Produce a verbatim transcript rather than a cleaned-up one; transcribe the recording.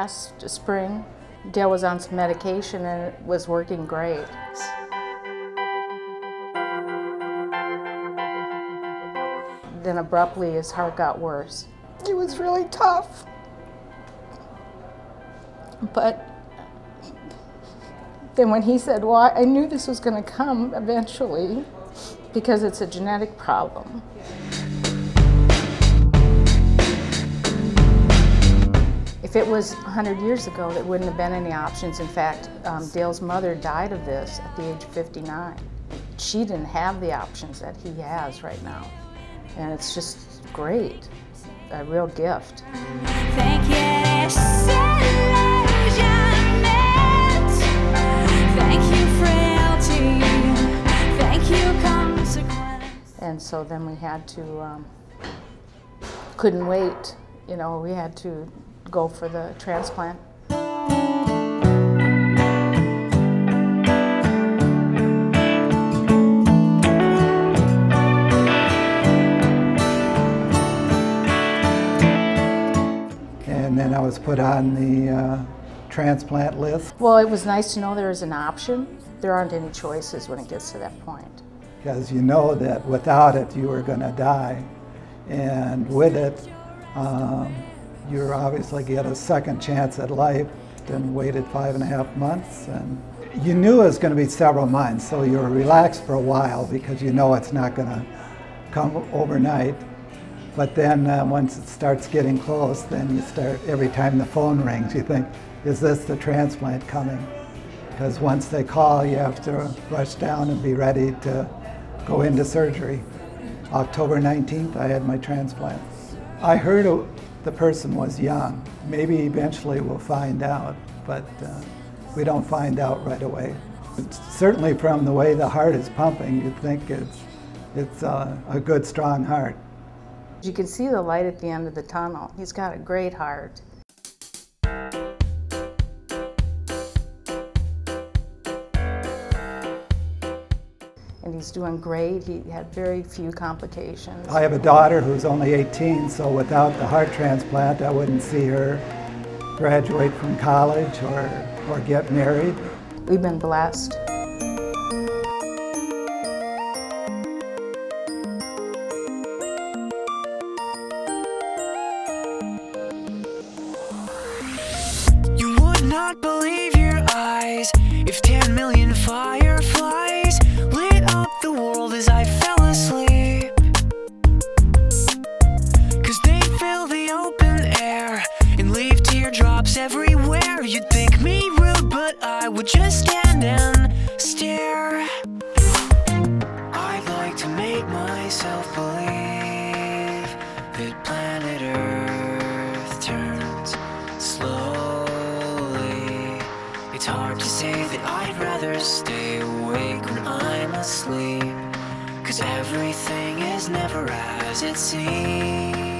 last spring. Dale was on some medication and it was working great. Then abruptly his heart got worse. It was really tough. But then when he said, well, I knew this was going to come eventually because it's a genetic problem. If it was a hundred years ago, there wouldn't have been any options. In fact, um, Dale's mother died of this at the age of fifty-nine. She didn't have the options that he has right now. And it's just great, a real gift. Thank you. And so then we had to, um, couldn't wait, you know, we had to go for the transplant. And then I was put on the uh, transplant list. Well, it was nice to know there is an option. There aren't any choices when it gets to that point. Because you know that without it you were going to die, and with it um, you obviously get a second chance at life. And waited five and a half months, and you knew it was going to be several months, so you were relaxed for a while because you know it's not going to come overnight. But then uh, once it starts getting close, then you start, every time the phone rings, you think, is this the transplant coming? Because once they call, you have to rush down and be ready to go into surgery. October nineteenth, I had my transplant. I heard the person was young. Maybe eventually we'll find out, but uh, we don't find out right away. It's certainly from the way the heart is pumping, you'd think it's, it's uh, a good, strong heart. You can see the light at the end of the tunnel. He's got a great heart. And he's doing great. He had very few complications. I have a daughter who's only eighteen, so without the heart transplant, I wouldn't see her graduate from college or, or get married. We've been blessed. You would not believe your eyes if ten million fireflies lit up the world as I fell asleep. Cause they fill the open air and leave teardrops everywhere. You'd think me rude, but I would just stand and stare. I'd like to make myself believe that planet Earth turns slowly. It's hard to say that I'd rather stay awake when I'm asleep, cause everything is never as it seems.